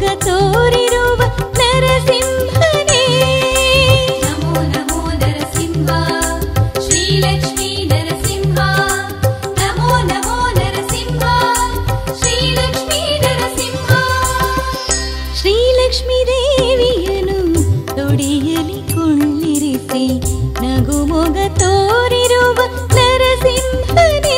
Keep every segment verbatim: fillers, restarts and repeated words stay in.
ಮೊಗ ತೋರಿರುವ ನರಸಿಂಹನೇ. ನಮೋ ನಮೋ ನರಸಿಂಹ ಶ್ರೀಲಕ್ಷ್ಮೀ ನರಸಿಂಹ. ನಮೋ ನಮೋ ನರಸಿಂಹ ಶ್ರೀಲಕ್ಷ್ಮೀ ನರಸಿಂಹ. ಶ್ರೀಲಕ್ಷ್ಮೀ ದೇವಿಯನು ತೊಡೆಯಲಿ ಕೊಳ್ಳಿರಿಸಿ ನಗು ಮೊಗ ತೋರಿರುವ ನರಸಿಂಹನೇ.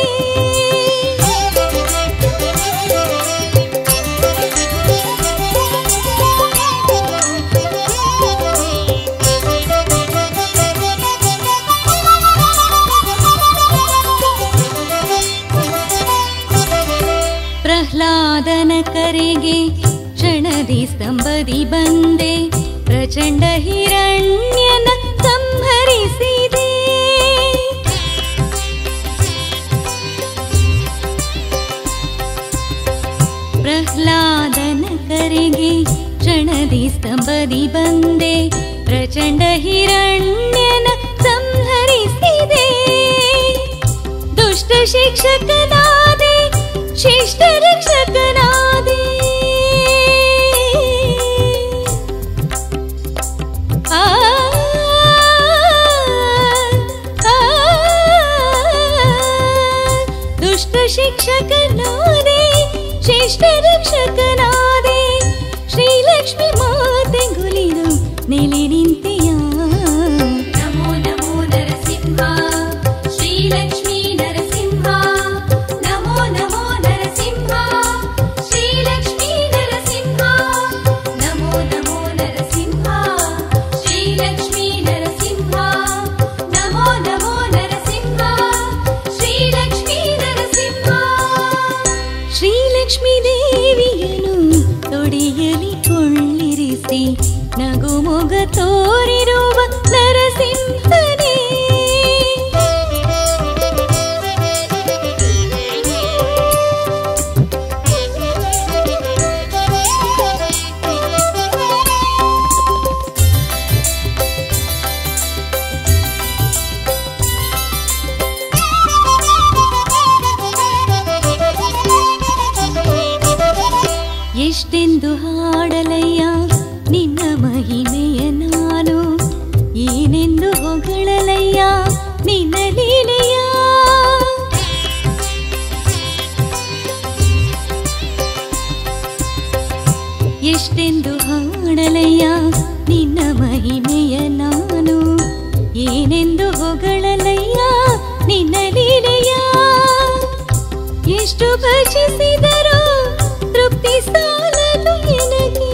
ಪ್ರಹ್ಲಾದನ ಕರೆಗೆ ಕ್ಷಣದಿ ಸ್ತಂಭದಿ ಬಂದೆ, ಪ್ರಚಂಡ ಹಿರಣ್ಯನ ಸಂಹರಿಸಿದೆ. ಪ್ರಹ್ಲಾದನ ಕರೆಗೆ ಕ್ಷಣದಿ ಸ್ತಂಭದಿ ಬಂದೆ, ಪ್ರಚಂಡ ಹಿರಣ್ಯನ ಸಂಹರಿಸಿದೆ. ದುಷ್ಟ ಶಿಕ್ಷಕನಾದೆ, ಶಿಷ್ಟ ರಕ್ಷಕನಾದೆ. ಆ ದುಷ್ಟ ಶಿಕ್ಷಕನಾದೆ, ಶಿಷ್ಟ ರಕ್ಷಕನಾದೆ. ಶ್ರೀಲಕ್ಷ್ಮಿ ಮಾತೆ ಗುಲಿದು ನೆಲೆ ನಿಂತೆಯ. ನಮೋ ನಮೋ ನರಸಿಂಹ ಶ್ರೀಲಕ್ಷ್ಮೀ ನರಸಿಂಹ. ನಮೋ ನಮೋ ನರಸಿಂಹ ಶ್ರೀಲಕ್ಷ್ಮೀ ನರಸಿಂಹ. ನಮೋ ನಮೋ ನರಸಿಂಹ ಶ್ರೀಲಕ್ಷ್ಮೀ ನರಸಿಂಹ. ನಮೋ ನಮೋ ನರಸಿಂಹ ಶ್ರೀಲಕ್ಷ್ಮೀ ನರಸಿಂಹ. ಶ್ರೀಲಕ್ಷ್ಮೀ ದೇವಿಯನು ತೊಡೆಯಲಿ ಕೊಳ್ಳಿರಿಸಿ ನಗು ಮೊಗ ತೋರಿರುವ ನರಸಿಂಹನೇ. ಎಷ್ಟೆಂದು ಹಾಡಲಯ್ಯ ನಿನ್ನ ಮಹಿಮೆಯ ನಾನು, ಏನೆಂದು ಹೊಗಳಲಯ್ಯ ನಿನ್ನ ಲೀಲೆಯ. ಎಷ್ಟೆಂದು ಹಾಡಲಯ್ಯ ನಿನ್ನ ಮಹಿಮೆಯ ನಾನು, ಏನೆಂದು ಹೊಗಳಲಯ್ಯ ನಿನ್ನ ಲೀಲೆಯ. ಎಷ್ಟು ಭಜಿಸಿದರೂ ತೃಪ್ತಿ ಸಾಲದು ಎನಗೆ.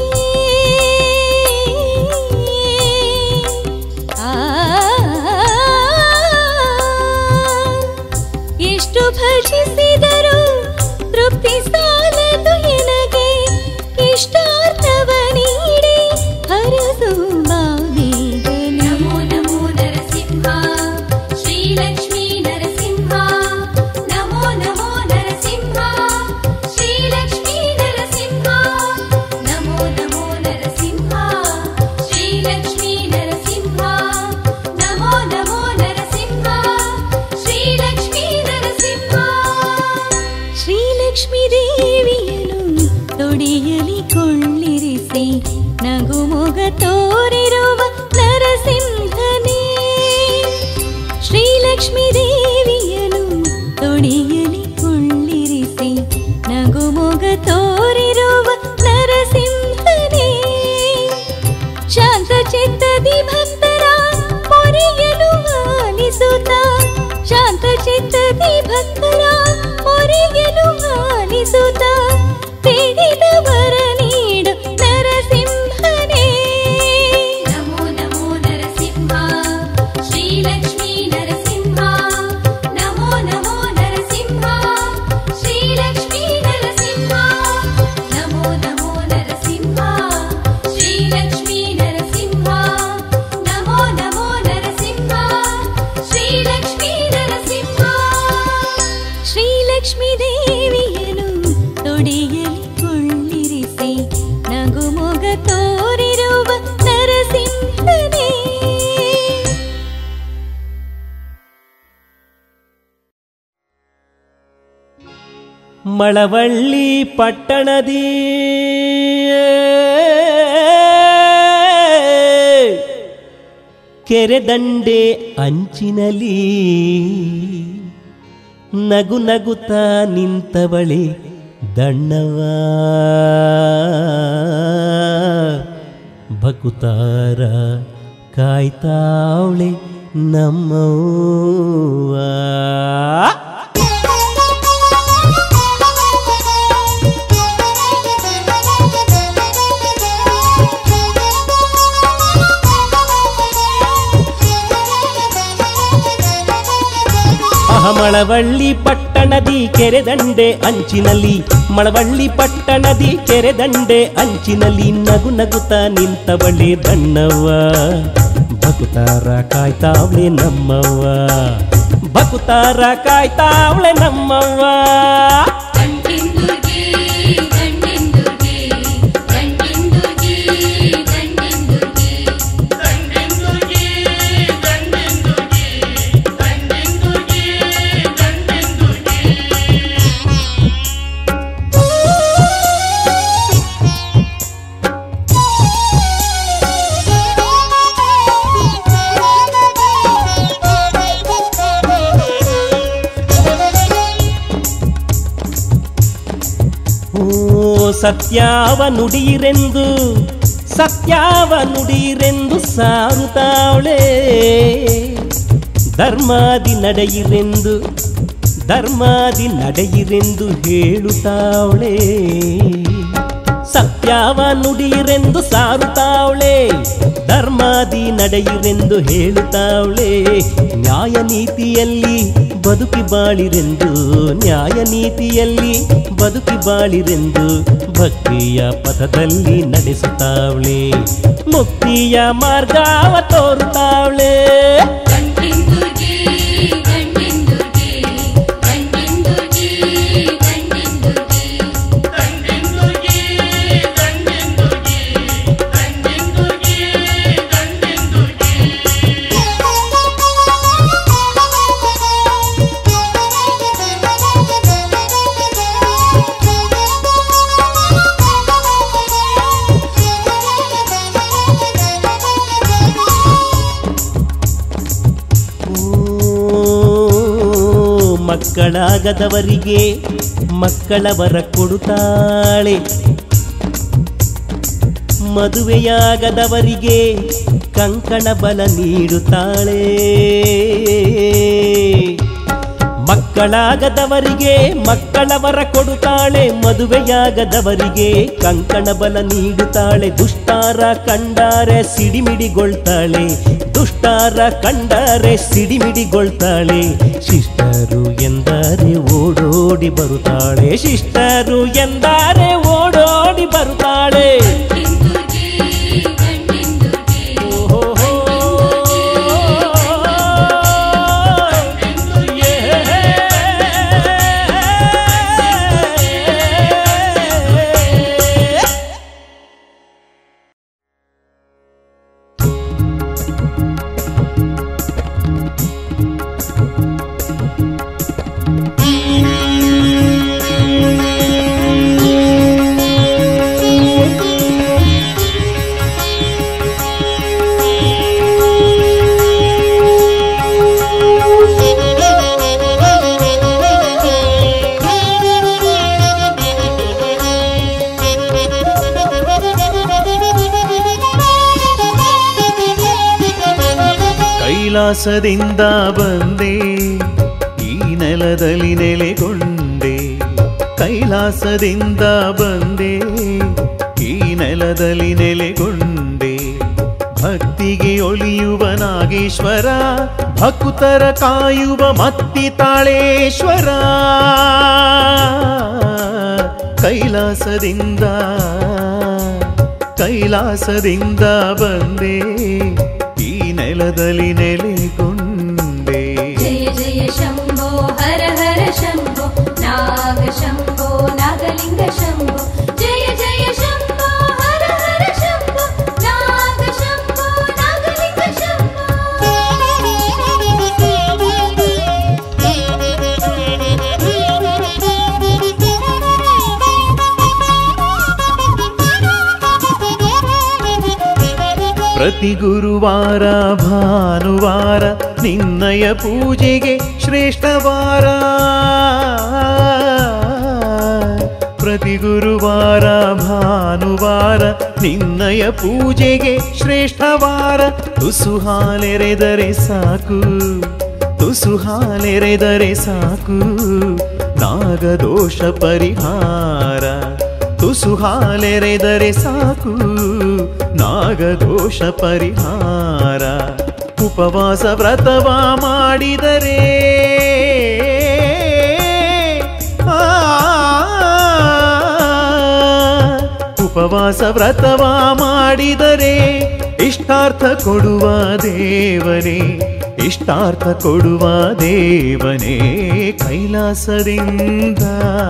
ಆ ಎಷ್ಟು ಭಜಿಸಿದರೂ ತೃಪ್ತಿ ಸಾಲದು ಎನಗೆ. ಇಷ್ಟಾರ್ಥವ ನೀಡಿ ಹರಸು ಬೇಗನೆ. ನಮೋ ನಮೋ ನರಸಿಂಹ ಶ್ರೀಲಕ್ಷ್ಮೀ ನರಸಿಂಹ. ನಮೋ ನಮೋ ನರಸಿಂಹ ಶ್ರೀಲಕ್ಷ್ಮೀ ನರಸಿಂಹ. ನಮೋ ನಮೋ ನರಸಿಂಹ ಶ್ರೀಲಕ್ಷ್ಮೀ ನರಸಿಂಹ. ನಮೋ ನಮೋ ನರಸಿಂಹ ಶ್ರೀಲಕ್ಷ್ಮೀ ನರಸಿಂಹ. ಶ್ರೀಲಕ್ಷ್ಮೀ ದೇವಿಯನು ತೊಡೆಯಲಿ ಕೊಳ್ಳಿರಿಸಿ ನಗು ಮೊಗ ತೋರಿರುವ ನರಸಿಂಹನೇ. ಶ್ರೀಲಕ್ಷ್ಮೀ ದೇವಿಯನು ತೊಡೆಯಲಿ ಕೊಳ್ಳಿರಿಸಿ ನಗು ಮೊಗ ತೋರಿರುವ ನರಸಿಂಹನೇ. ಶಾಂತ ಚಿತ್ತದಿ ಭಕ್ತರ ಮೊರೆಯಲು ಆಲಿಸುತ್ತ, ಶಾಂತ ಚಿತ್ತದಿ ಭಕ್ತರ ಮೊರೆಯಲು ಆಲಿಸುತ್ತ, ಬೇಡಿದವರ ನೀಡು ನರಸಿಂಹನೇ. ನಮೋ ನಮೋ ನರಸಿಂಹ ಶ್ರೀಲಕ್ಷ್ಮೀ ನರಸಿಂಹ. ಮಳವಳ್ಳಿ ಪಟ್ಟಣದಿ ಕೆರೆದಂಡೆ ಅಂಚಿನಲಿ ನಗು ನಗುತ್ತಾ ನಿಂತವಳೆ ದಣ್ಣವ್ವ ಭಕುತಾರ ಕಾಯ್ತಾವಳೆ ನಮ್ಮವ್ವ. ಮಳವಳ್ಳಿ ಪಟ್ಟಣದಿ ಕೆರೆದಂಡೆ ಅಂಚಿನಲ್ಲಿ ಮಳವಳ್ಳಿ ಪಟ್ಟಣದಿ ಕೆರೆದಂಡೆ ಅಂಚಿನಲ್ಲಿ ನಗು ನಗುತ್ತಾ ನಿಂತವಳೆ ದಣ್ಣವ್ವ ಭಕುತಾರ ಕಾಯ್ತಾವಳೆ ನಮ್ಮವ್ವ ಭಕುತಾರ ಕಾಯ್ತಾವಳೆ ನಮ್ಮವ್ವ. ಸತ್ಯಾವ ನುಡಿಯಿರೆಂದು ಸತ್ಯಾವ ನುಡಿಯಿರೆಂದು ಸಾರುತ್ತಾವಳೆ ಧರ್ಮಾದಿ ನಡೆಯಿರೆಂದು ಧರ್ಮಾದಿ ನಡೆಯಿರೆಂದು ಹೇಳುತ್ತಾವಳೆ. ಸತ್ಯಾವ ನುಡಿಯಿರೆಂದು ಸಾರುತ್ತಾವಳೆ ಧರ್ಮಾದಿ ನಡೆಯಿರೆಂದು ಹೇಳುತ್ತಾವಳೆ. ನ್ಯಾಯ ನೀತಿಯಲ್ಲಿ ಬದುಕಿ ಬಾಳಿರೆಂದು ನ್ಯಾಯ ನೀತಿಯಲ್ಲಿ ಬದುಕಿ ಬಾಳಿರೆಂದು ಭಕ್ತಿಯ ಪಥದಲ್ಲಿ ನಡೆಸುತ್ತಾವಳೆ ಮುಕ್ತಿಯ ಮಾರ್ಗವ ತೋರುತ್ತಾವಳೆ. ಮಕ್ಕಳಾಗದವರಿಗೆ ಮಕ್ಕಳ ವರ ಕೊಡುತ್ತಾಳೆ ಮದುವೆಯಾಗದವರಿಗೆ ಕಂಕಣ ಬಲ ನೀಡುತ್ತಾಳೆ. ಮಕ್ಕಳಾಗದವರಿಗೆ ಮಕ್ಕಳ ವರ ಕೊಡುತ್ತಾಳೆ ಮದುವೆಯಾಗದವರಿಗೆ ಕಂಕಣ ಬಲ ನೀಡುತ್ತಾಳೆ. ದುಷ್ಟಾರ ಕಂಡಾರೆ ಸಿಡಿಮಿಡಿಗೊಳ್ತಾಳೆ ದುಷ್ಟಾರ ಕಂಡಾರೆ ಸಿಡಿಮಿಡಿಗೊಳ್ತಾಳೆ. ಶಿಷ್ಟರು ಎಂದರೆ ಓಡೋಡಿ ಬರುತ್ತಾಳೆ ಶಿಷ್ಟರು ಎಂದರೆ ಓಡೋಡಿ ಬರುತ್ತಾಳೆ. ಕೈಲಾಸದಿಂದ ಬಂದೆ ಈ ನೆಲದಲ್ಲಿ ನೆಲೆಗೊಂಡೆ ಕೈಲಾಸದಿಂದ ಬಂದೆ ಈ ನೆಲದಲ್ಲಿ ನೆಲೆಗೊಂಡೆ. ಭಕ್ತಿಗೆ ಒಲಿಯುವ ನಾಗೇಶ್ವರ ಭಕ್ತರ ಕಾಯುವ ಮತ್ತಿ ತಾಳೇಶ್ವರ. ಕೈಲಾಸದಿಂದ ಕೈಲಾಸದಿಂದ ಬಂದೆ ಈ ನೆಲದಲ್ಲಿ ನೆಲೆಗೊಂಡೆ. ಜಯ ಜಯ ಶಂಭೋ ಹರ ಹರ ಶಂಭೋ ನಾಗ ಶಂಭೋ ನಾಗಲಿಂಗ ಶಂಭೋ. ಜಯ ಜಯ ಶಂಭೋ ಹರ ಹರ ಶಂಭೋ ನಾಗ ಶಂಭೋ ನಾಗಲಿಂಗ ಶಂಭೋ. ಪ್ರತಿ ಗುರುವಾರ ಭಾನುವಾರ ನಿನ್ನಯ ಪೂಜೆಗೆ ಶ್ರೇಷ್ಠವಾರ. ಪ್ರತಿ ಗುರುವಾರ ಭಾನುವಾರ ನಿನ್ನಯ ಪೂಜೆಗೆ ಶ್ರೇಷ್ಠವಾರ. ತುಸು ಹಾಲೆರೆದರೆ ಸಾಕು, ತುಸು ಹಾಲೆರೆದರೆ ಸಾಕು, ನಾಗದೋಷ ಪರಿಹಾರ. ತುಸು ಹಾಲೆರೆದರೆ ಸಾಕು, ನಾಗದೋಷ ಪರಿಹಾರ. ಉಪವಾಸ ವ್ರತವ ಮಾಡಿದರೆ ಉಪವಾಸ ವ್ರತವ ಮಾಡಿದರೆ ಇಷ್ಟಾರ್ಥ ಕೊಡುವ ದೇವನೇ, ಇಷ್ಟಾರ್ಥ ಕೊಡುವ ದೇವನೇ. ಕೈಲಾಸದಿಂದ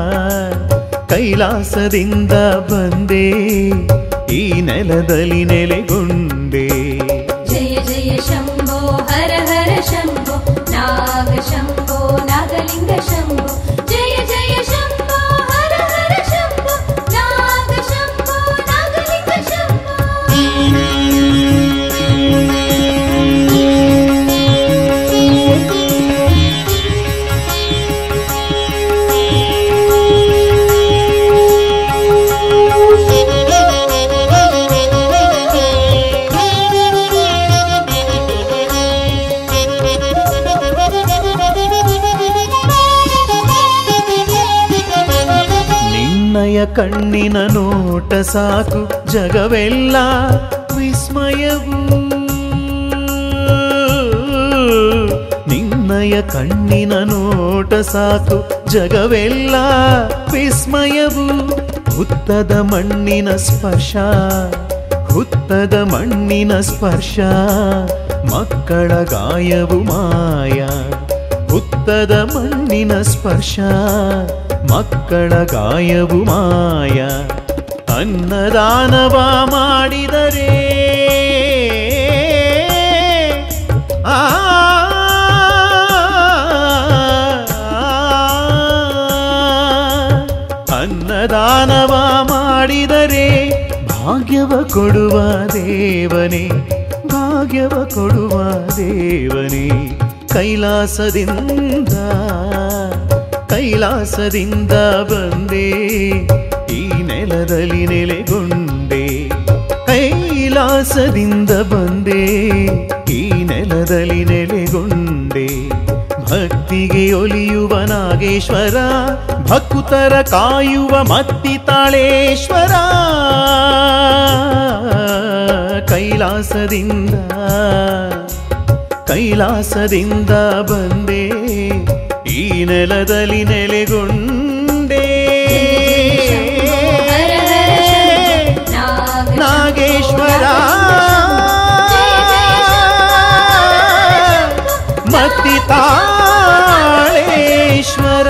ಕೈಲಾಸದಿಂದ ಬಂದೆ, ಈ ನೆಲದಲ್ಲಿ ನೆಲೆಗೊಂಡೆ. ಜಯ ಜಯ ಶಂಭೋ ಹರ ಹರ ಶಂಭೋ ನಾಗ ಶಂಭೋ ನಾಗಲಿಂಗ ಶಂಭೋ. ಜಯ ಜಯ ಶಂಭೋ ಹರ ಹರ ಶಂಭೋ ನಾಗ ಶಂಭೋ ನಾಗಲಿಂಗ ಶಂಭೋ. ನಿನ್ನಯ ಕಣ್ಣಿನ ನೋಟ ಸಾಕು, ಜಗವೆಲ್ಲ ವಿಸ್ಮಯವು. ನಿನ್ನಯ ಕಣ್ಣಿನ ನೋಟ ಸಾಕು, ಜಗವೆಲ್ಲ ವಿಸ್ಮಯವು. ಹುತ್ತದ ಮಣ್ಣಿನ ಸ್ಪರ್ಶ, ಹುತ್ತದ ಮಣ್ಣಿನ ಸ್ಪರ್ಶ, ಮಕ್ಕಳ ಗಾಯವು ಮಾಯ. ಹುತ್ತದ ಮಣ್ಣಿನ ಸ್ಪರ್ಶ, ಮಕ್ಕಳ ಗಾಯವು ಮಾಯ. ಅನ್ನದಾನವ ಮಾಡಿದರೆ ಆ ಅನ್ನದಾನವ ಮಾಡಿದರೆ ಭಾಗ್ಯವ ಕೊಡುವ ದೇವನೇ, ಭಾಗ್ಯವ ಕೊಡುವ ದೇವನೇ. ಕೈಲಾಸದಿಂದ ಕೈಲಾಸದಿಂದ ಬಂದೆ, ಈ ನೆಲದಲ್ಲಿ ನೆಲೆಗೊಂಡೆ. ಕೈಲಾಸದಿಂದ ಬಂದೆ, ಈ ನೆಲದಲ್ಲಿ ನೆಲೆಗೊಂಡೆ. ಭಕ್ತಿಗೆ ಒಲಿಯುವ ನಾಗೇಶ್ವರ, ಭಕ್ತರ ಕಾಯುವ ಮತ್ತಿ ತಾಳೇಶ್ವರ. ಕೈಲಾಸದಿಂದ ಕೈಲಾಸದಿಂದ ಬಂದೆ, ಈ ನೆಲದಲ್ಲಿ ನೆಲೆಗೊಂಡೆ. ನಾಗೇಶ್ವರ ಮತ್ತಿ ತಾಳೇಶ್ವರ.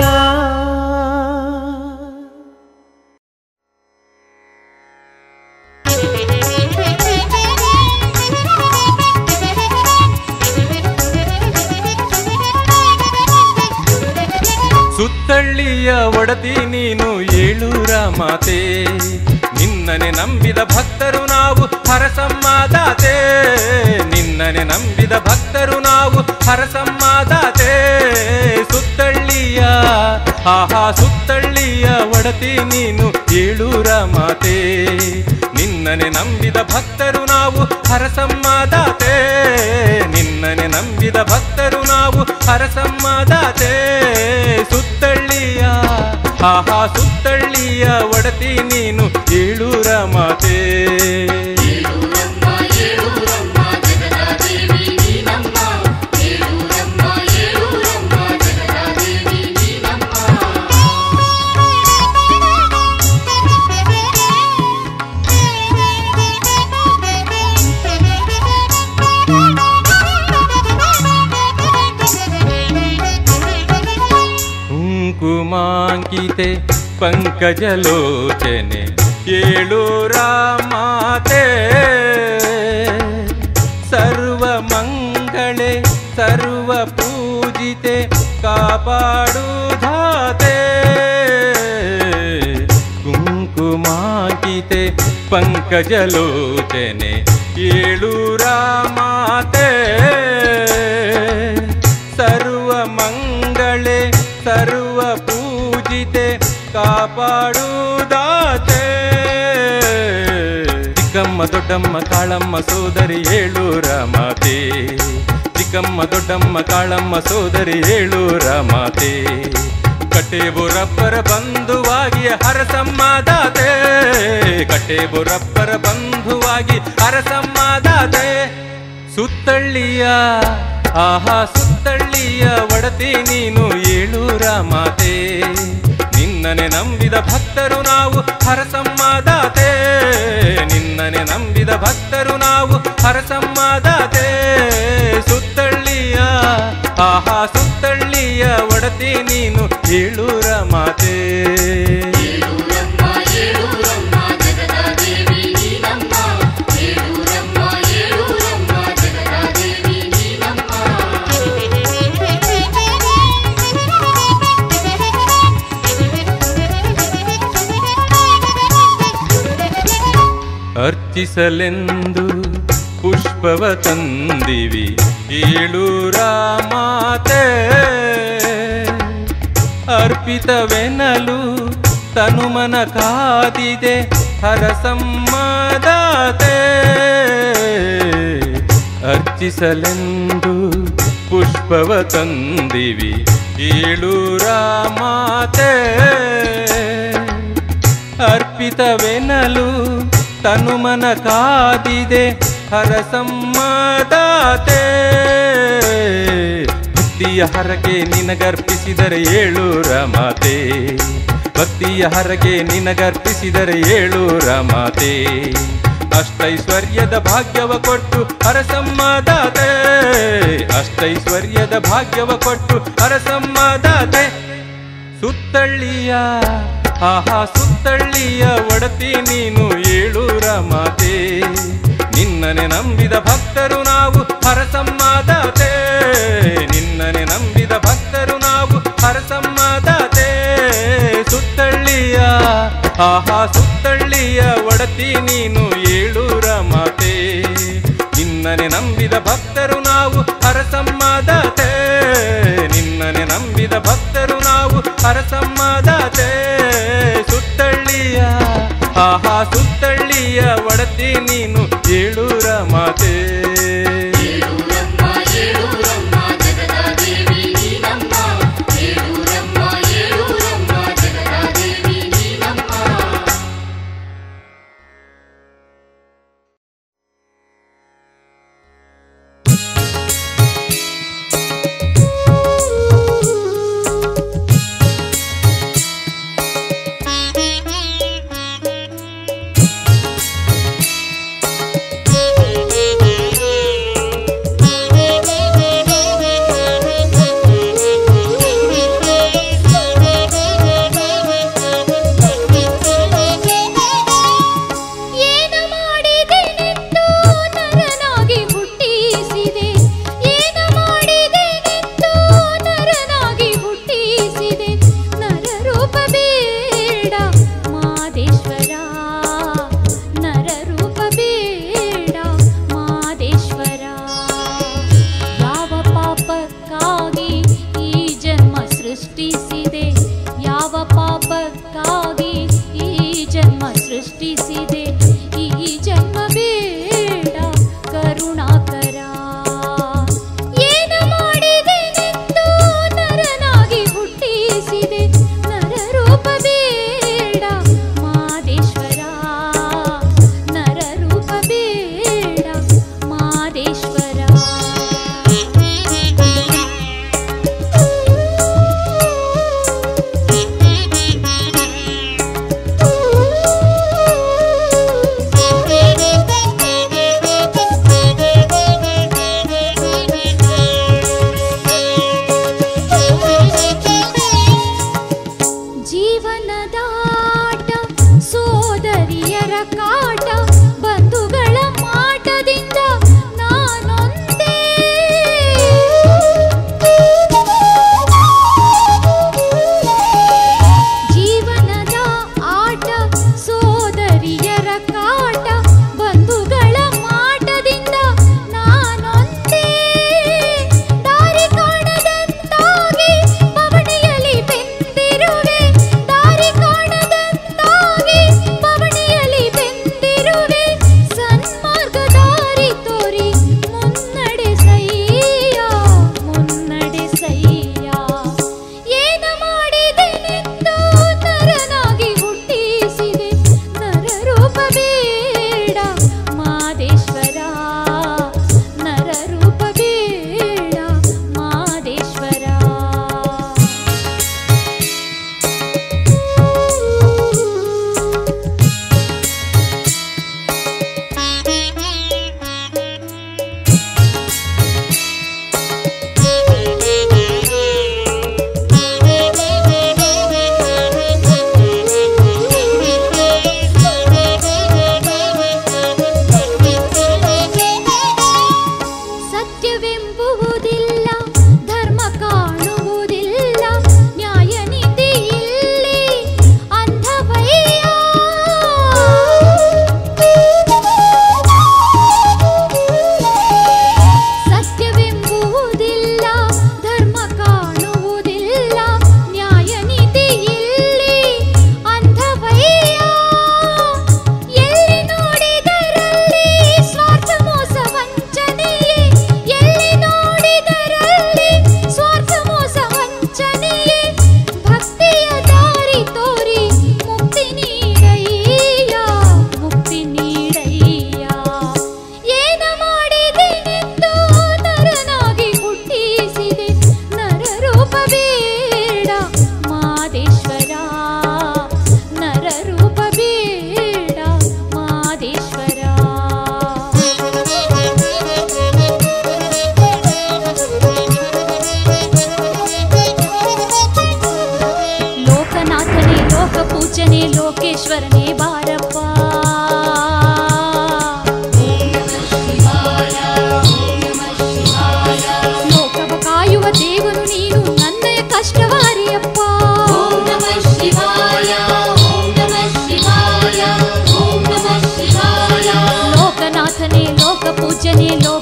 ಸುತ್ತಳ್ಳಿಯ ಒಡತಿ ನೀನು ಏಳೂರ ಮಾತೆ, ನಿನ್ನನೆ ನಂಬಿದ ಭಕ್ತರು ನಾವು ಹರಸಮ್ಮಾದಾತೆ. ನಿನ್ನನೆ ನಂಬಿದ ಭಕ್ತರು ನಾವು ಹರಸಮ್ಮಾದಾತೆ. ಸುತ್ತಳ್ಳಿಯ ಆಹಾ ಸುತ್ತಳ್ಳಿಯ ಒಡತಿ ನೀನು ಏಳೂರ ಮಾತೆ, ನಿನ್ನನೆ ನಂಬಿದ ಭಕ್ತರು ನಾವು ಹರಸಮ್ಮಾದಾತೆ. ನಿನ್ನನೆ ನಂಬಿದ ಭಕ್ತರು ನಾವು ಹರಸಮ್ಮಾದಾತೆ. ಸುತ್ತಳ್ಳಿಯ ಆಹಾ ಸುತ್ತಳ್ಳಿಯ ಒಡತಿ ನೀನು ಏಳೂರ ಮಾತೆ. ಕುಂಕುಮಾಂಕಿತೆ ಪಂಕಜಲೋಚನೆ ಏಳೂರ ಮಾತೆ. ಸರ್ವ ಮಂಗಳೆ ಸರ್ವ ಪೂಜಿತೆ ಕಾಪಾಡು ಧಾತೆ. ಕುಂಕುಮಾಂಕಿತೆ ಪಂಕಜಲೋಚನೆ ಏಳೂರ ಮಾತೆ ಸರ್ವ ಮಂಗಳೇ ಸರ್ವ ಪೂಜಿತೆ ಕಾಪಾಡುದಾತೆ ಚಿಕ್ಕಮ್ಮ ದೊಡ್ಡಮ್ಮ ಕಾಳಮ್ಮ ಸೋದರಿ ಏಳೂರ ಮಾತೆ ಚಿಕ್ಕಮ್ಮ ದೊಡ್ಡಮ್ಮ ಕಾಳಮ್ಮ ಸೋದರಿ ಏಳೂರ ಮಾತೆ ಕಟ್ಟೆಬುರಪ್ಪರ ಬಂಧುವಾಗಿ ಹರಸಮ್ಮ ದಾತೆ ಕಟ್ಟೆಬುರಪ್ಪರ ಬಂಧುವಾಗಿ ಹರಸಮ್ಮ ದಾತೆ ಸುತ್ತಳ್ಳಿಯ ಆಹಾ ಸುತ್ತಳ್ಳಿಯ ಒಡತಿ ನೀನು ಏಳೂರ ಮಾತೆ ನಿನ್ನನೆ ನಂಬಿದ ಭಕ್ತರು ನಾವು ಹರಸಮ್ಮ ದಾತೆ ನಿನ್ನನೆ ನಂಬಿದ ಭಕ್ತರು ನಾವು ಹರಸಮ್ಮ ದಾತೆ ಸುತ್ತಳ್ಳಿಯ ಆಹಾ ಸುತ್ತಳ್ಳಿಯ ಒಡತಿ ನೀನು ಏಳೂರ ಮಾತೆ ಅರ್ಚಿಸಲೆಂದು ಪುಷ್ಪವ ತಂದಿವಿ ಏಳೂರ ಮಾತೆ ಅರ್ಪಿತವೆನಲು ತನುಮನ ಕಾದಿದೆ ಹರಸಮ್ಮದಾತೆ ಅರ್ಚಿಸಲೆಂದು ಪುಷ್ಪವ ತಂದಿವಿ ಏಳೂರ ಮಾತೆ ಅರ್ಪಿತವೆನಲು ತನುಮನ ಕಾದಿದೆ ಹರಸಮ್ಮದಾತೆ ಭಕ್ತಿಯ ಹರಕೆ ನಿನಗರ್ಪಿಸಿದರೆ ಏಳೂರ ಮಾತೆ ಭಕ್ತಿಯ ಹರಕೆ ನಿನಗರ್ಪಿಸಿದರೆ ಏಳೂರ ಮಾತೆ ಅಷ್ಟೈಶ್ವರ್ಯದ ಭಾಗ್ಯವ ಕೊಟ್ಟು ಹರಸಮ್ಮದಾತೆ ಅಷ್ಟೈಶ್ವರ್ಯದ ಭಾಗ್ಯವ ಕೊಟ್ಟು ಹರಸಮ್ಮದಾತೆ ಸುತ್ತಳ್ಳಿಯ ಆಹಾ ಸುತ್ತಳ್ಳಿಯ ಒಡತಿ ನೀನು ಏಳೂರ ಮಾತೆ ನಿನ್ನನೆ ನಂಬಿದ ಭಕ್ತರು ನಾವು ಹರಸಮ್ಮದಾತೆ ನಿನ್ನನೆ ನಂಬಿದ ಭಕ್ತರು ನಾವು ಹರಸಮ್ಮದಾತೆ ಸುತ್ತಳ್ಳಿಯ ಆಹಾ ಸುತ್ತಳ್ಳಿಯ ಒಡತಿ ನೀನು ಏಳೂರ ಮಾತೆ ನಿನ್ನನೆ ನಂಬಿದ ಭಕ್ತರು ನಾವು ಹರಸಮ್ಮದಾತೆ ನಿನ್ನನೆ ನಂಬಿದ ಭಕ್ತರು ನಾವು ಹರಸಮ್ಮದಾತೆ ಸುತ್ತಳ್ಳಿಯ ಆಹಾ ಸುತ್ತಳ್ಳಿಯ ಒಡತಿ ನೀನು ಏಳೂರ ಮಾತೆ Thank you.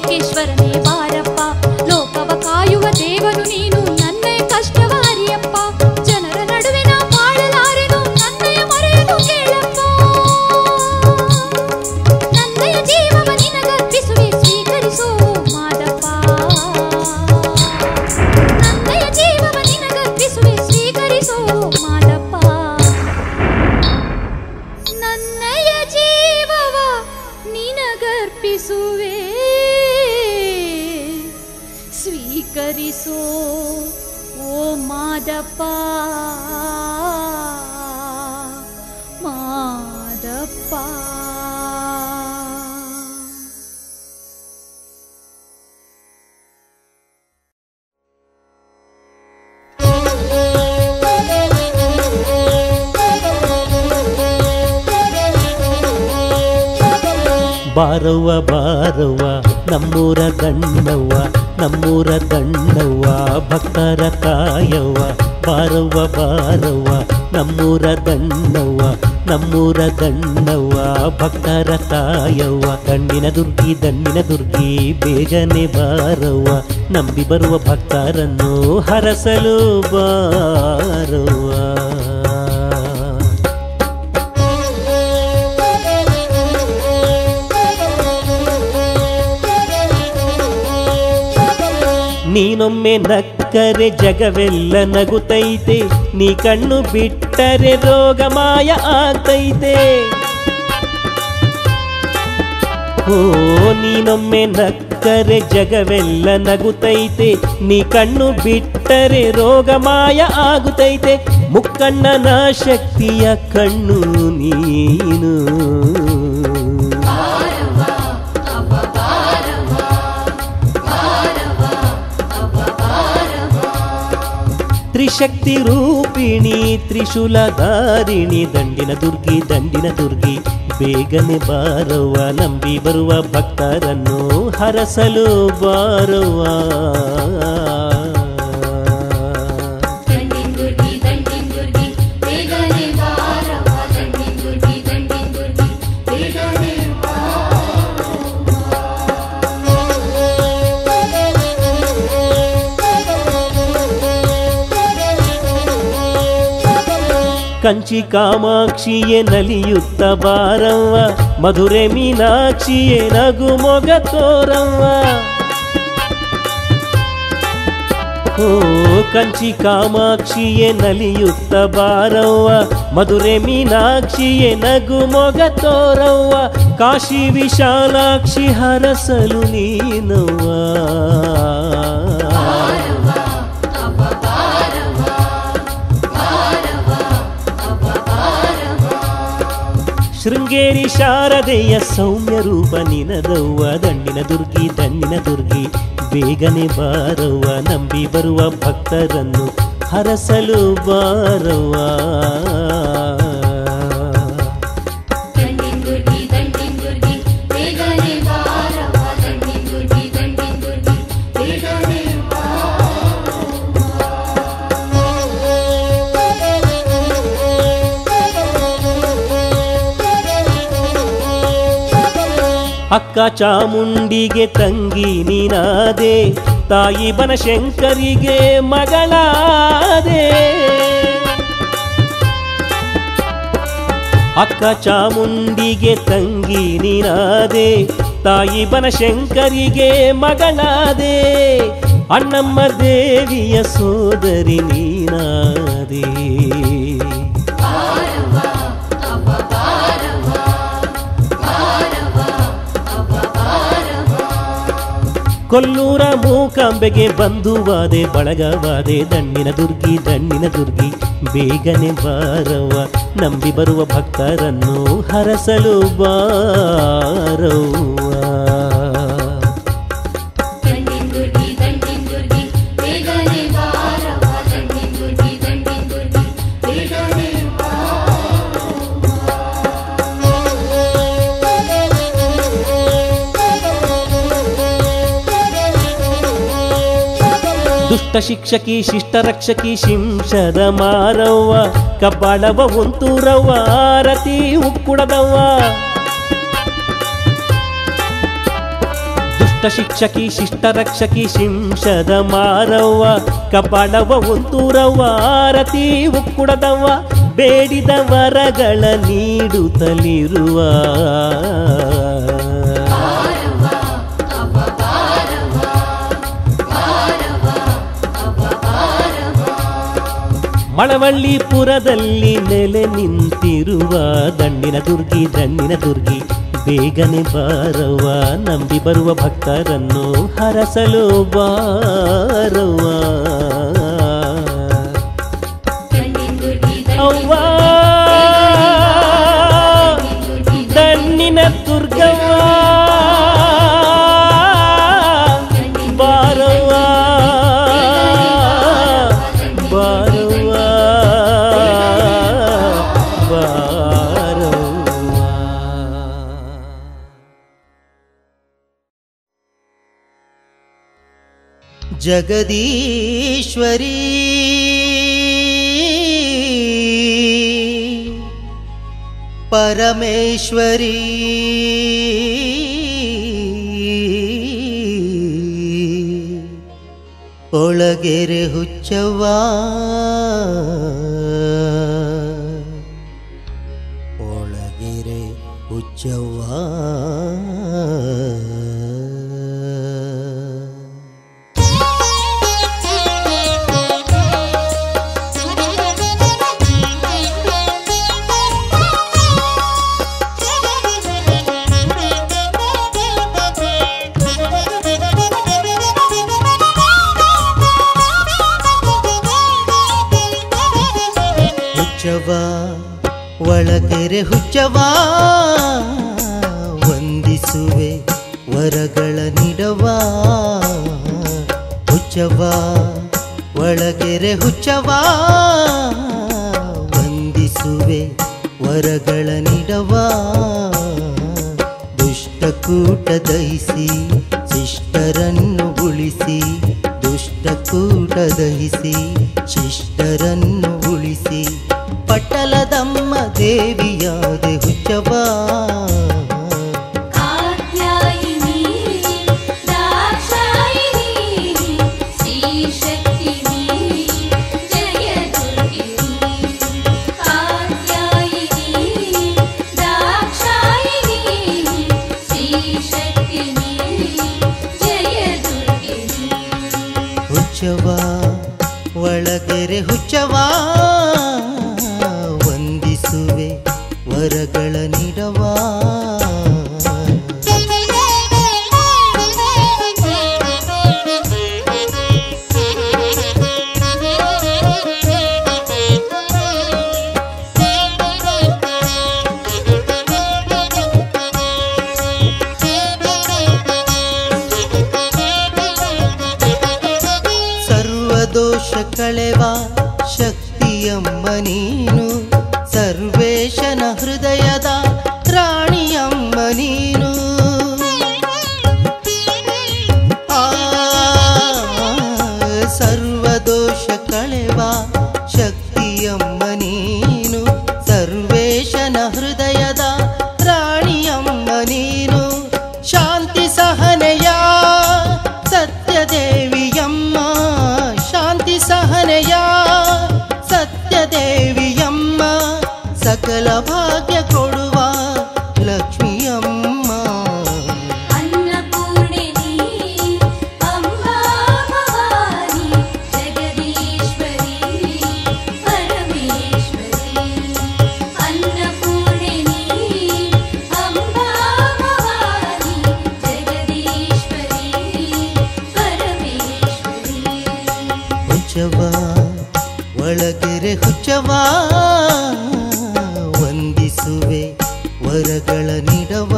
ಲೋಕೇಶ್ವರನೇ ಬಾರಪ್ಪ, ಲೋಕವ ಕಾಯುವ ದೇವನು ನೀನು, ನನ್ನಯ ಕಷ್ಟವ ಹರಿಯಪ್ಪ, ಜನರ ನಡುವೆ ನಾ ಬಾಳಲಾರೆನು, ನನ್ನಯ ಮೊರೆಯನ್ನು ಕೇಳಪ್ಪ. ನನ್ನಯ ಜೀವವ ನಿನಗರ್ಪಿಸುವೆ, ಸ್ವೀಕರಿಸೋ ಮಾದಪ್ಪ. ನನ್ನಯ ಜೀವವ ನಿನಗರ್ಪಿಸುವೆ, ಸ್ವೀಕರಿಸೋ ಮಾದಪ್ಪ. ನನ್ನಯ ಜೀವವ ನಿನಗರ್ಪಿಸುವೆ, ಸ್ವೀಕರಿಸೋ ಓ ಮಾದಪ್ಪ ಮಾದಪ್ಪ. ಬಾರವ್ವ ಬಾರವ್ವ ನಮ್ಮೂರ ದಂಡವ್ವ, ನಮ್ಮೂರ ದಂಡವ್ವ ಭಕ್ತರ ತಾಯವ್ವ. ಬಾರವ್ವ ಬಾರವ್ವ ನಮ್ಮೂರ ದಂಡವ್ವ, ನಮ್ಮೂರ ದಂಡವ್ವ ಭಕ್ತರ ತಾಯವ್ವ. ದಂಡಿನ ದುರ್ಗಿ ದಂಡಿನ ದುರ್ಗಿ ಬೇಗನೆ ಬಾರವ್ವ, ನಂಬಿ ಬರುವ ಭಕ್ತರನ್ನು ಹರಸಲು ಬಾರವ್ವ. ನೀನೊಮ್ಮೆ ನಕ್ಕರೆ ಜಗವೆಲ್ಲ ನಗುತ್ತೈತೆ, ನೀ ಕಣ್ಣು ಬಿಟ್ಟರೆ ರೋಗ ಮಾಯ ಆಗ್ತೈತೆ. ಓ ನೀನೊಮ್ಮೆ ನಕ್ಕರೆ ಜಗವೆಲ್ಲ ನಗುತ್ತೈತೆ, ನೀ ಕಣ್ಣು ಬಿಟ್ಟರೆ ರೋಗ ಮಾಯ ಆಗುತ್ತೈತೆ. ಮುಕ್ಕಣ್ಣನ ಶಕ್ತಿಯ ಕಣ್ಣು ನೀನು, ತ್ರಿಶಕ್ತಿ ರೂಪಿಣಿ ತ್ರಿಶೂಲಧಾರಿಣಿ. ದಂಡಿನ ದುರ್ಗಿ ದಂಡಿನ ದುರ್ಗಿ ಬೇಗನೆ ಬಾರವ್ವ, ನಂಬಿ ಬರುವ ಭಕ್ತರನ್ನು ಹರಸಲು ಬಾರವ್ವ. ಕಂಚಿ ಕಾಮಾಕ್ಷಿಯೇ ನಲಿಯುತ್ತ ಬಾರವ್ವ, ಮಧುರೆ ಮೀನಾಕ್ಷಿಯೇ ನಗು ಮೊಗ ತೋರವ್ವ. ಓ ಕಂಚಿ ಕಾಮಾಕ್ಷಿಯೇ ನಲಿಯುತ್ತ ಬಾರವ್ವ, ಮಧುರೆ ಮೀನಾಕ್ಷಿಯೇ ನಗು ಮೊಗ ತೋರವ್ವ. ಕಾಶಿ ವಿಶಾಲಾಕ್ಷಿ ಹರಸಲು ನೀನವ್ವ. ಶೃಂಗೇರಿ ಶಾರದೆಯ ಸೌಮ್ಯ ರೂಪ ನಿನದವ್ವ, ದಂಡಿನ ದುರ್ಗಿ ದಂಡಿನ ದುರ್ಗಿ ಬೇಗನೆ ಬಾರವ್ವ, ನಂಬಿ ಬರುವ ಭಕ್ತರನ್ನು ಹರಸಲು ಬಾರವ್ವ. ಅಕ್ಕ ಚಾಮುಂಡಿಗೆ ತಂಗಿ ನೀನಾದೆ, ತಾಯಿ ಬನಶಂಕರಿಗೆ ಮಗಳಾದೆ. ಅಕ್ಕ ಚಾಮುಂಡಿಗೆ ತಂಗಿ ನೀನಾದೆ, ತಾಯಿ ಬನಶಂಕರಿಗೆ ಮಗಳಾದೆ. ಅಣ್ಣಮ್ಮ ದೇವಿಯ ಸೋದರಿ ನೀನಾದೆ. ಕೊಲ್ಲೂರ ಮೂಕಾಂಬೆಗೆ ಬಂಧುವಾದೆ, ಬಳಗವಾದೆ. ದಂಡಿನ ದುರ್ಗಿ ದಂಡಿನ ದುರ್ಗಿ ಬೇಗನೆ ಬಾರವ್ವ, ನಂಬಿ ಬರುವ ಭಕ್ತರನ್ನು ಹರಸಲು ಬಾರವ್ವ. ದುಷ್ಟ ಶಿಕ್ಷಕಿ ಶಿಷ್ಟ ರಕ್ಷಕಿ ಶಿಂಶದ ಮಾರವ್ವ, ಕಬ್ಬಾಳವ ಒಂತೂರವ್ವ ಆರತಿ ಉಕ್ಕುಡದವ್ವ. ದುಷ್ಟ ದುಷ್ಟ ಶಿಕ್ಷಕಿ ಶಿಷ್ಟ ರಕ್ಷಕಿ ಶಿಂಶದ ಮಾರವ್ವ ಕಪಾಳವ ಒಂತೂರವ್ವ ಆರತಿ ಉಕ್ಕುಡದವ್ವ ಬೇಡಿದ ವರಗಳ ನೀಡುತ್ತಲಿರುವ ಮಳವಳ್ಳಿಪುರದಲ್ಲಿ ನೆಲೆ ನಿಂತಿರುವ ದಂಡಿನ ದುರ್ಗಿ ದಂಡಿನ ದುರ್ಗಿ ಬೇಗನೆ ಬಾರವ್ವ ನಂಬಿ ಬರುವ ಭಕ್ತರನ್ನು ಹರಸಲು ಬಾರವ್ವ ಅವ್ವ ದಂಡಿನ ದುರ್ಗವ್ವ ಬಾರವ್ವ ಬಾರವ್ವ ಬಾರವ್ವ ಜಗದೀಶ್ವರಿ ಪರಮೇಶ್ವರಿ ಒಳಗೆರೆ ಹುಚ್ಚವ್ವ ಒಳಗೆರೆ ಹುಚ್ಚವ್ವ ಹುಚ್ಚವ್ವ ಒಳಗೆರೆ ಹುಚ್ಚವ್ವ ವಂದಿಸುವೆ ವರಗಳ ನೀಡವ್ವ ಹುಚ್ಚವ್ವ ಒಳಗೆರೆ ಹುಚ್ಚವ್ವ ವಂದಿಸುವೆ ವರಗಳ ನೀಡವ್ವ ದುಷ್ಟಕೂಟ ದಹಿಸಿ ಶಿಷ್ಟರನ್ನು ಉಳಿಸಿ ದುಷ್ಟಕೂಟ ದಹಿಸಿ ಶಿಷ್ಟರನ್ನು ಉಳಿಸಿ ಪಟ್ಟಲದಮ್ಮ ದೇವಿಯಾದೆ ಹುಚ್ಚವ್ವ ಕಾತ್ಯಾಯಿನಿ ದಾಕ್ಷಾಯಿನಿ ಶ್ರೀಶಕ್ತಿನಿ ಜಯ ದುರ್ಗಿನಿ ಕಾತ್ಯಾಯಿನಿ ದಾಕ್ಷಾಯಿನಿ ಶ್ರೀಶಕ್ತಿನಿ ಜಯ ದುರ್ಗಿನಿ ಹುಚ್ಚವ್ವ ಒಳಗೆರೆ ಹುಚ್ಚವ್ವ ವಂದಿಸುವೆ ವರಗಳ ನೀಡವ್ವ ಸರ್ವದೋಷ ಕಳೆವ ಶಕ್ತಿಯಮ್ಮ ನೀನು ಸರ್ವೇಶನ ಹೃದಯದ ರಾಣಿಯಮ್ಮ ನೀನು ಆ ಸರ್ವದೋಷ ಕಳೆವ ಶಕ್ತಿಯಮ್ಮ ನೀನು ಸರ್ವೇಶನ ಹೃದಯದ ರಾಣಿಯಮ್ಮ ನೀನು ಶಾಂತಿ ಸಹನೆಯ ಸತ್ಯದೇವಿಯಮ್ಮ ಶಾಂತಿ ಸಹನೆಯ ಸತ್ಯದೇವಿಯಮ್ಮ ಸಕಲ ಭಾಗ್ಯ ಕೊಡುವ ಲಕ್ಷ್ಮಿಯಮ್ಮ ಅನ್ನಪೂರ್ಣಿನಿ ಅಂಬಾ ಭವಾನಿ ಜಗದೀಶ್ವರಿ ಪರಮೇಶ್ವರಿ ಅನ್ನಪೂರ್ಣಿನಿ ಅಂಬಾ ಭವಾನಿ ಜಗದೀಶ್ವರಿ ಪರಮೇಶ್ವರಿ ಹುಚ್ಚವ್ವ ಒಳಗೆರೆ ಹುಚ್ಚವ್ವ ವಂದಿಸುವೆ ವರಗಳ ನೀಡವ್ವ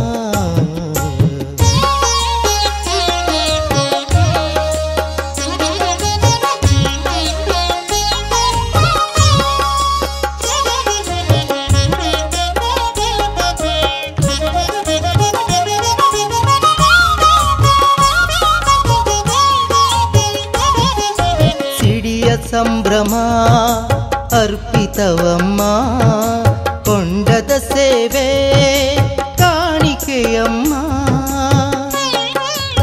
ಸಿಡಿಯ ಸಂಭ್ರಮ ಅರ್ಪಿತವಮ್ಮ ಕೊಂಡದ ಸೇವೆ ಕಾಣಿಕೆಯಮ್ಮ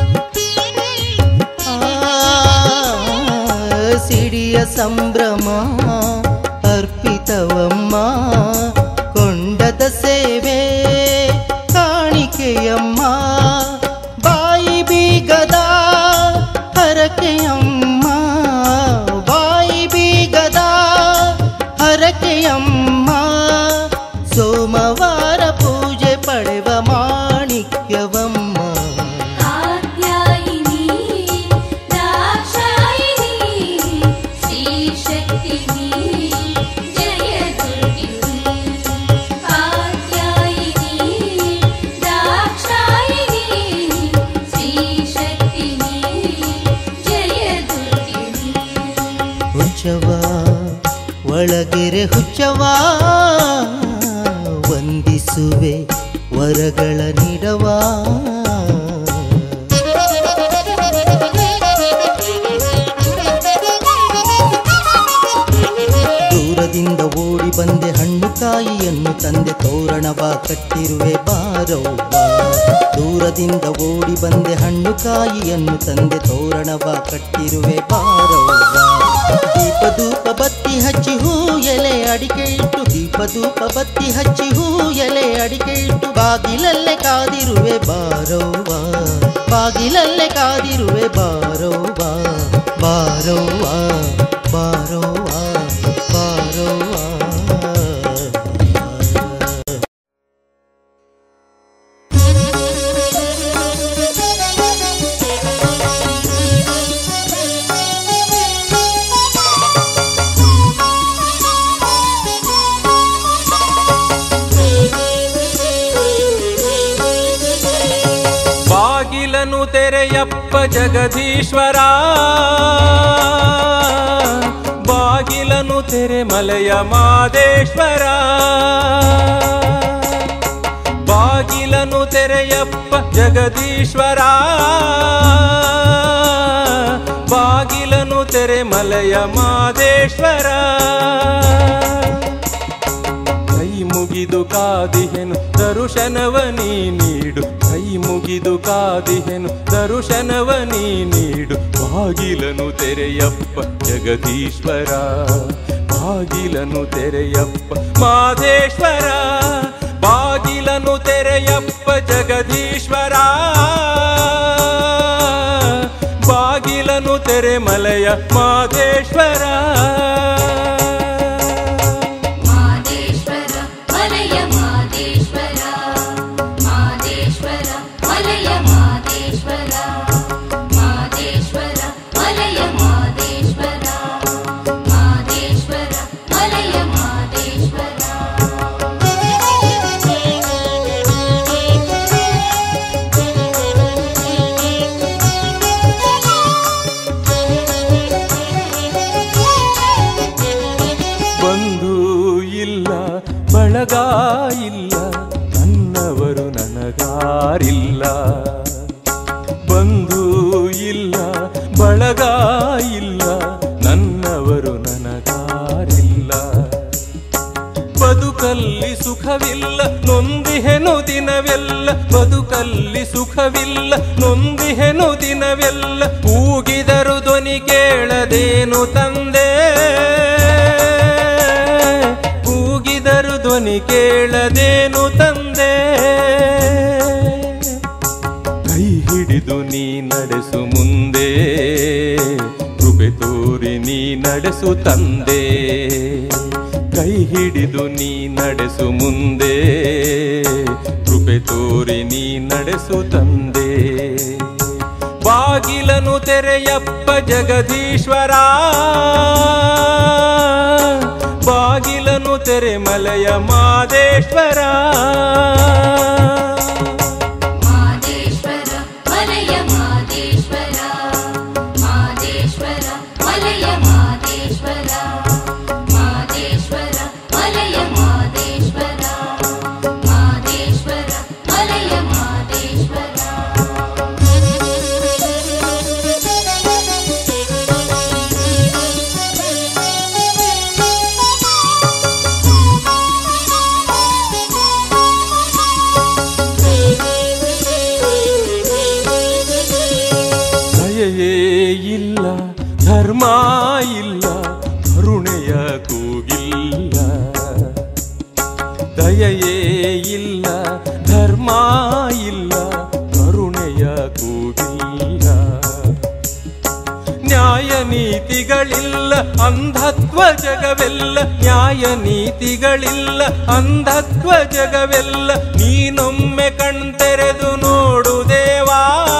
ಸಂಭ್ರಮ ಅರ್ಪಿತವಮ್ಮ ಕೊಂಡದ ಸೇವೆ ಕಾಣಿಕೆಯಮ್ಮ ಬಾಯಿ ಬೀಗದ ಹರಕೆಯಮ್ಮ ಬಾಯಿ ಬೀಗದ ಹರಕೆಯಮ್ಮ ಸೋಮವಾರ ಪೂಜೆ ಪಡೆವ ಮಾಣಿಕ್ಯವಮ್ಮ ಒಳಗೆರೆ ಹುಚ್ಚವ ವಂದಿಸುವೆ ವರಗಳ ನೀಡವ ದೂರದಿಂದ ಓಡಿ ಬಂದೆ ಹಣ್ಣು ಕಾಯಿಯನ್ನು ತಂದೆ ತೋರಣವ ಕಟ್ಟಿರುವೆ ಬಾರವ್ವ ದೂರದಿಂದ ಓಡಿ ಬಂದೆ ಹಣ್ಣು ಕಾಯಿಯನ್ನು ತಂದೆ ತೋರಣವ ಕಟ್ಟಿರುವೆ ಬಾರವ್ವ ದೀಪ ಧೂಪ ಬತ್ತಿ ಹಚ್ಚಿ ಹೂ ಎಲೆ ಅಡಿಕೆ ಇಟ್ಟು ದೀಪ ಧೂಪ ಬತ್ತಿ ಹಚ್ಚಿ ಹೂ ಎಲೆ ಅಡಿಕೆ ಇಟ್ಟು ಬಾಗಿಲಲ್ಲೇ ಕಾದಿರುವೆ ಬಾರವ್ವ ಬಾಗಿಲಲ್ಲೇ ಕಾದಿರುವೆ ಬಾರವ್ವ ಬಾರವ್ವ ಬಾರವ್ವ ಬಾರವ್ವ ಬಾಗಿಲನು ತೆರೆಯಪ್ಪ ಜಗದೀಶ್ವರ ಬಾಗಿಲನು ತೆರೆ ಮಲೆಯ ಮಾದೇಶ್ವರ ಬಾಗಿಲನು ತೆರೆಯಪ್ಪ ಜಗದೀಶ್ವರ ಬಾಗಿಲನು ತೆರೆ ಮಲೆಯ ಮಾದೇಶ್ವರ ಕೈ ಮುಗಿದು ಕಾದಿಹೆನು ದರುಶನವ ನೀ ನೀಡು ಕೈ ಮುಗಿದು ಕಾದಿಹೆನು ದರುಶನವ ನೀ ನೀಡು ಬಾಗಿಲನು ತೆರೆಯಪ್ಪ ಜಗದೀಶ್ವರ ಬಾಗಿಲನು ತೆರೆಯಪ್ಪ ಮಾದೇಶ್ವರ ಬಾಗಿಲನು ತೆರೆಯಪ್ಪ ಜಗದೀಶ್ವರ ಬಾಗಿಲನು ತೆರೆ ಮಲೆಯ ಮಾದೇಶ್ವರ ಬಳಗ ಇಲ್ಲ ನನ್ನವರು ನನಗಾರಿಲ್ಲ ಬಂಧು ಇಲ್ಲ ಬಳಗ ಇಲ್ಲ ನನ್ನವರು ನನಗಾರಿಲ್ಲ ಬದುಕಲ್ಲಿ ಸುಖವಿಲ್ಲ ನೊಂದಿಹೆನು ದಿನವೆಲ್ಲ ಬದುಕಲ್ಲಿ ಸುಖವಿಲ್ಲ ನೊಂದಿಹೆನು ದಿನವೆಲ್ಲ ಕೂಗಿದರು ಧ್ವನಿ ಕೇಳದೇನು ತಂದೆ ಕೂಗಿದರು ಧ್ವನಿ ಕೇಳದೇನು ತಂದೆ ಕೈ ಹಿಡಿದು ನೀ ನಡೆಸು ಮುಂದೆ ಕೃಪೆ ತೋರಿ ನೀ ನಡೆಸು ತಂದೆ ಕೈ ಹಿಡಿದು ನೀ ನಡೆಸು ಮುಂದೆ ಕೃಪೆ ತೋರಿ ನೀ ನಡೆಸು ತಂದೆ ಬಾಗಿಲನು ತೆರೆಯಪ್ಪ ಜಗದೀಶ್ವರ ಬಾಗಿಲನು ತೆರೆ ಮಲೆಯ ಮಾದೇಶ್ವರ ಮಾದೇಶ್ವರ ಮಲೆಯ ಮಾದೇಶ್ವರ ಮಾದೇಶ್ವರ ಮಲೆಯ ಮಾದೇಶ್ವರ ಮಾದೇಶ್ವರ ಮಲೆಯ ಮಾದೇಶ್ವರ ಮಾದೇಶ್ವರ ಮಲೆಯ ಮಾದೇಶ್ವರ ಇಲ್ಲ ಧರ್ಮ ಇಲ್ಲ ಕರುಣೆಯ ಕೂಗಿಲ್ಲ, ದಯೆಯೇ ಇಲ್ಲ, ಧರ್ಮ ಇಲ್ಲ, ಕರುಣೆಯ ಕೂಗಿಲ್ಲ. ನ್ಯಾಯ ನೀತಿಗಳಿಲ್ಲ, ಅಂಧತ್ವ ಜಗವೆಲ್ಲ, ನ್ಯಾಯ ನೀತಿಗಳಿಲ್ಲ, ಅಂಧತ್ವ ಜಗವೆಲ್ಲ. ನೀನೊಮ್ಮೆ ಕಣ್ತೆರೆದು ನೋಡು ದೇವಾ,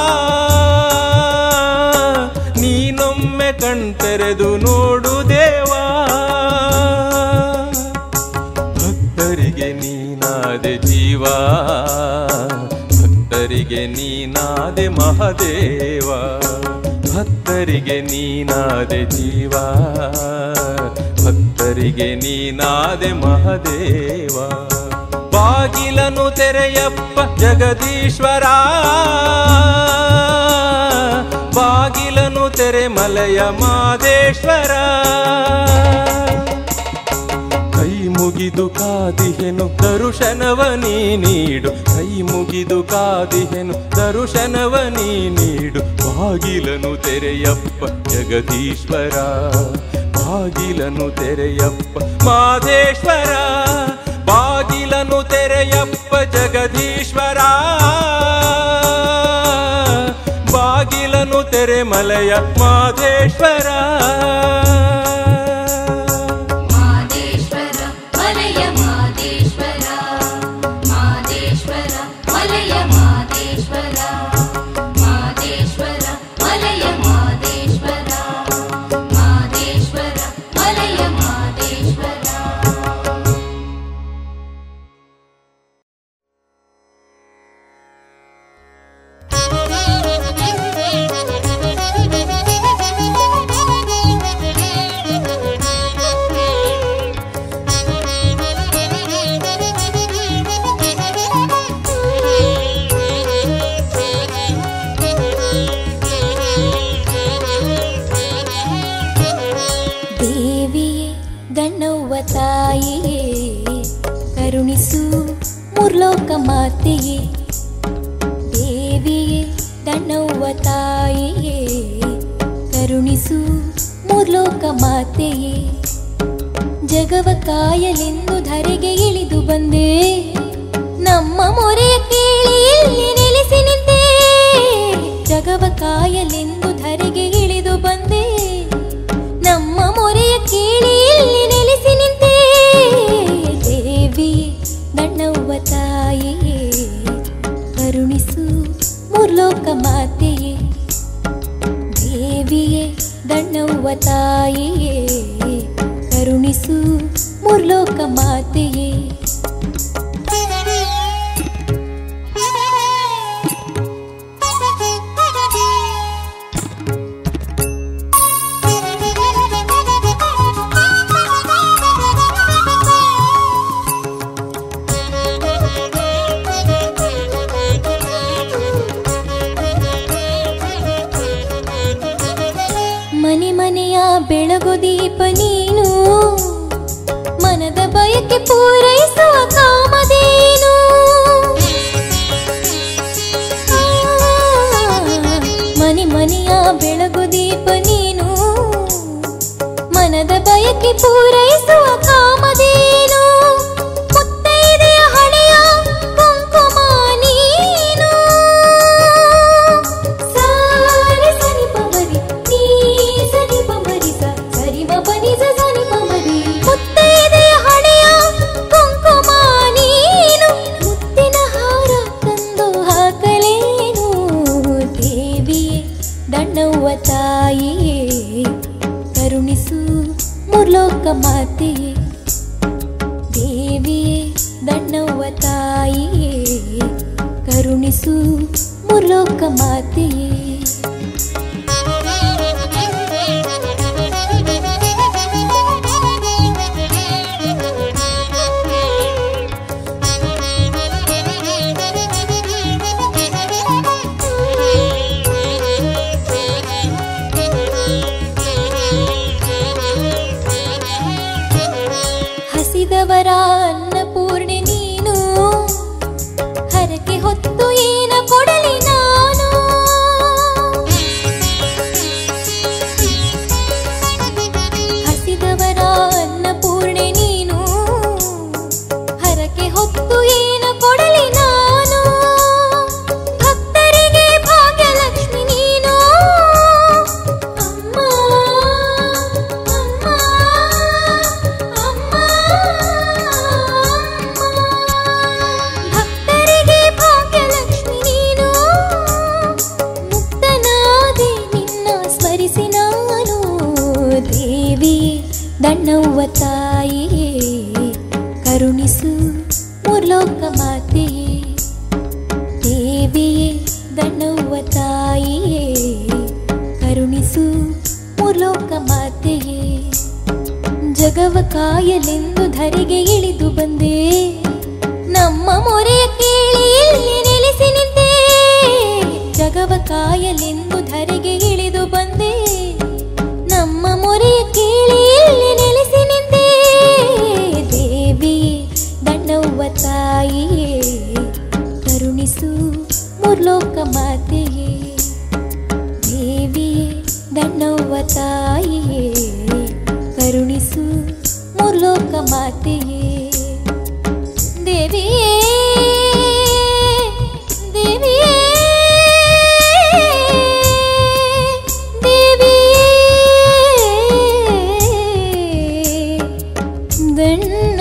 ನೀನೊಮ್ಮೆ ಕಣ್ತೆರೆದು ನೋಡು ದೇವಾ. ಭಕ್ತರಿಗೆ ನೀನಾದೆ ಜೀವ, ಭಕ್ತರಿಗೆ ನೀನಾದೆ ಮಹದೇವ, ಭಕ್ತರಿಗೆ ನೀನಾದೆ ಜೀವ, ಭಕ್ತರಿಗೆ ನೀನಾದೆ ಮಹದೇವ. ಬಾಗಿಲನು ತೆರೆಯಪ್ಪ ಜಗದೀಶ್ವರ, ಬಾಗಿಲನು ತೆರೆ ಮಲಯ ಮಾದೇಶ್ವರ. ಕೈ ಮುಗಿದು ಕಾದಿಹೆನು ದರುಶನವ ನೀ ನೀಡು, ಕೈ ಮುಗಿದು ಕಾದಿಹೆನು ದರುಶನವ ನೀ ನೀಡು. ಬಾಗಿಲನು ತೆರೆಯಪ್ಪ ಜಗದೀಶ್ವರ, ಬಾಗಿಲನು ತೆರೆಯಪ್ಪ ಮಾದೇಶ್ವರ, ಬಾಗಿಲನು ತೆರೆಯಪ್ಪ ಜಗದೀಶ್ವರ, ಬಾಗಿಲನು ತೆರೆ ಮಲಯ ಮಾದೇಶ್ವರ. ಮಾದೇಶ್ವರ ಮಲಯ ಮಾದೇಶ್ವರ, ಮಾದೇಶ್ವರ ಮಲಯ ಮಾದೇಶ್ವರ, ಮಾದೇಶ್ವರ ಮಲಯ ಮಾದೇಶ್ವರ, ಮಾದೇಶ್ವರ ಮಲಯ ಮಾದೇಶ್ವರ. ತಾಯಿಯೇ ಕರುಣಿಸು ಮೂರ್ಲೋಕ ಮಾತೆಯೇ, ದೇವಿಯೇ ದಣ್ಣವ್ವ ತಾಯಿಯೇ ಕರುಣಿಸು ಮೂರ್ಲೋಕ ಮಾತೆಯೇ. ಜಗವ ಕಾಯಲೆಂದು ಧರೆಗೆ ಇಳಿದು ಬಂದೆ, ನಮ್ಮ ಮೊರೆಯ ಕೇಳಿ ಇಲ್ಲಿ ನೆಲೆಸಿ ನಿಂತೆ. ಜಗವ ಕಾಯಲೆಂದು ಧರೆಗೆ ಇಳಿದು ಬಂದೆ, ನಮ್ಮ ಮೊರೆಯ ಕೇಳಿ ಇಲ್ಲಿ ನೆಲೆಸಿ ನಿಂತೆ. ದೇವಿಯೇ ದಣ್ಣವ್ವ ತಾಯಿಯೇ ಕರುಣಿಸು ಮೂರ್ಲೋಕ ಮಾತೆಯೇ, ದೇವಿಯೇ ದಣ್ಣವ್ವ ತಾಯಿಯೇ ಕರುಣಿಸು ಮೂರ್ಲೋಕ ಮಾತೆಯೇ. ಮನೆ ಮನೆಯ ಬೆಳಗು ದೀಪ ನೀನು, ಮನದ ಬಯಕೆ ಪೂರೈಸುವ ಕಾಮಧೇನು. ಮನೆ ಮನೆಯ ಬೆಳಗು ದೀಪ ನೀನು, ಮನದ ಬಯಕೆ ಪೂರೈಸುವ ಕಾಮಧೇನು. ಮುತ್ತೈದೆಯ ಹಣೆಯ ಕುಂಕುಮ ನೀನು, ಸಾರಿ ಸನಿ ಪಮರಿ ನೀ ಸನಿ ಪಮರಿ ಸ ಸರಿ ಮ ಪನಿ ಸ ಸನಿ ಪಮರಿ. ಮುತ್ತೈದೆಯ ಹಣೆಯ ಕುಂಕುಮ ನೀನು, ಮುತ್ತಿನ ಹಾರ ತಂದು ಹಾಕಲೇನು. ದೇವಿಯೇ ದಣ್ಣವ್ವ ತಾಯಿಯೇ ಕರುಣಿಸು ಮೂರ್ಲೋಕ ಮಾತೆಯೇ, ದೇವಿಯೇ ದಣ್ಣವ್ವ ತಾಯಿಯೇ ಕರುಣಿಸು ಮೂರ್ಲೋಕ ಮಾತೆಯೇ. ಹಸಿದವರ ಅನ್ನಪೂರ್ಣೆ ನೀನು, ಹರಕೆ ಹೊತ್ತು ಏನ ಕೊಡಲಿ ನಾನು. ಕಾಯಲೆಂದು ಧರೆಗೆ ಇಳಿದು ಬಂದೆ, ನಮ್ಮ ಮೊರೆಯ ಕೇಳಿ ಇಲ್ಲಿ ನೆಲೆಸಿ ನಿಂತೆ. ಜಗವ ಕಾಯಲೆಂದು ಧರೆಗೆ ಇಳಿದು ಬಂದೆ, ನಮ್ಮ ಮೊರೆಯ ಕೇಳಿ ಇಲ್ಲಿ ನೆಲೆಸಿ ನಿಂತೆ. ದೇವಿ ದಣ್ಣವ್ವ ತಾಯಿಯೇ ಕರುಣಿಸು ಮೂರ್ಲೋಕ ಮಾತೆಯೇ. ದೇವಿಯೇ ದಣ್ಣವ್ವ ತಾಯಿಯೇ ಕರುಣಿಸು ಮೂರ್ಲೋಕ ಮಾತೆಯೇ. ದೇವಿಯೇ ದೇವಿಯೇ ದೇವಿಯೇ ದಣ್ಣ